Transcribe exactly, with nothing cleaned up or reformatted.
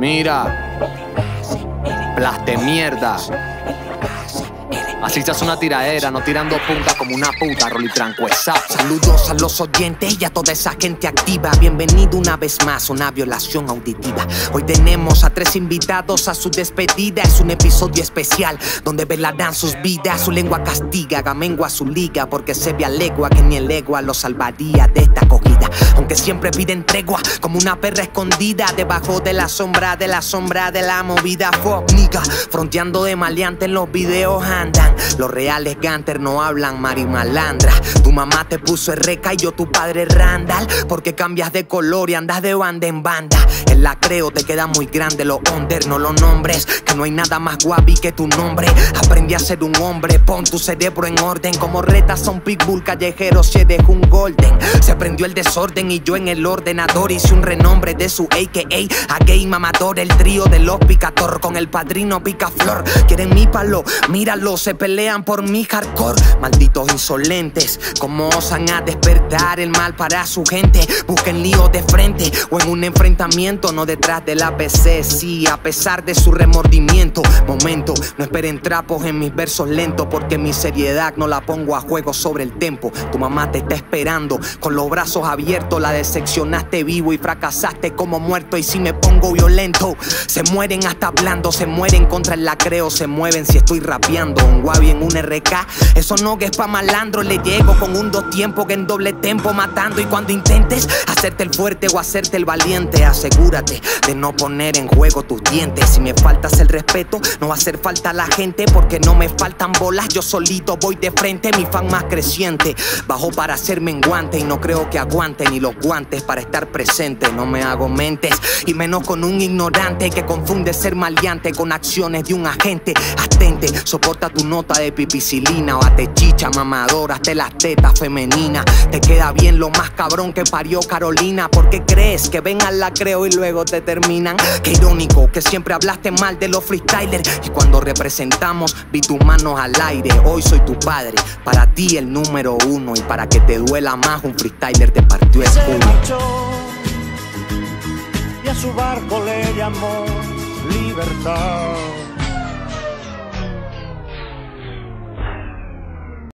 Mira, plaste mierda. Así se hace una tiradera, no tirando punta como una puta, Rolly Tranco es zap. Saludos a los oyentes y a toda esa gente activa. Bienvenido una vez más a una violación auditiva. Hoy tenemos a tres invitados a su despedida. Es un episodio especial donde velarán sus vidas. Su lengua castiga, gamengua su liga, porque se ve a legua que ni el legua lo salvaría de esta acogida. Aunque siempre piden tregua como una perra escondida debajo de la sombra, de la sombra de la movida. Fuck nigga, fronteando de maleante en los videos andan. Los reales ganter no hablan mari malandra. Tu mamá te puso erreca y yo tu padre Randall. Porque cambias de color y andas de banda en banda. En la creo te queda muy grande los under, no los nombres. Que no hay nada más guapi que tu nombre. Aprendí a ser un hombre, pon tu cerebro en orden. Como retas a un pitbull callejero se dejó un golden. Se prendió el desorden y yo en el ordenador hice un renombre de su A K A. A gay mamador, el trío de los picator con el padrino Picaflor. Quieren mi palo, míralo, se pelean por mi hardcore. Malditos insolentes, como osan a despertar el mal para su gente. Busquen lío de frente o en un enfrentamiento, no detrás de la P C. Sí, a pesar de su remordimiento. Momento, no esperen trapos en mis versos lentos, porque mi seriedad no la pongo a juego sobre el tempo. Tu mamá te está esperando con los brazos abiertos. La decepcionaste vivo y fracasaste como muerto. Y si me pongo violento, se mueren hasta hablando. Se mueren contra el lacreo, se mueven si estoy rapeando. Un guavi en un R K, eso no que es pa' malandro. Le llego con un dos tiempo que en doble tempo matando. Y cuando intentes hacerte el fuerte o hacerte el valiente, asegúrate de no poner en juego tus dientes. Si me faltas el respeto, no va a hacer falta la gente, porque no me faltan bolas, yo solito voy de frente. Mi fan más creciente bajó para ser menguante y no creo que aguante ni los guantes para estar presente. No me hago mentes, y menos con un ignorante que confunde ser maleante con acciones de un agente. Atente, soporta tu nota de pipicilina o hazte chicha mamadora, hazte las tetas femeninas. Te queda bien lo más cabrón que parió Carolina. ¿Por qué crees que ven al lacreo y luego te terminan? Qué irónico que siempre hablaste mal de los freestylers, y cuando representamos vi tus manos al aire. Hoy soy tu padre, para ti el número uno, y para que te duela más un freestyler te partió el culo. Y a su barco le llamó libertad.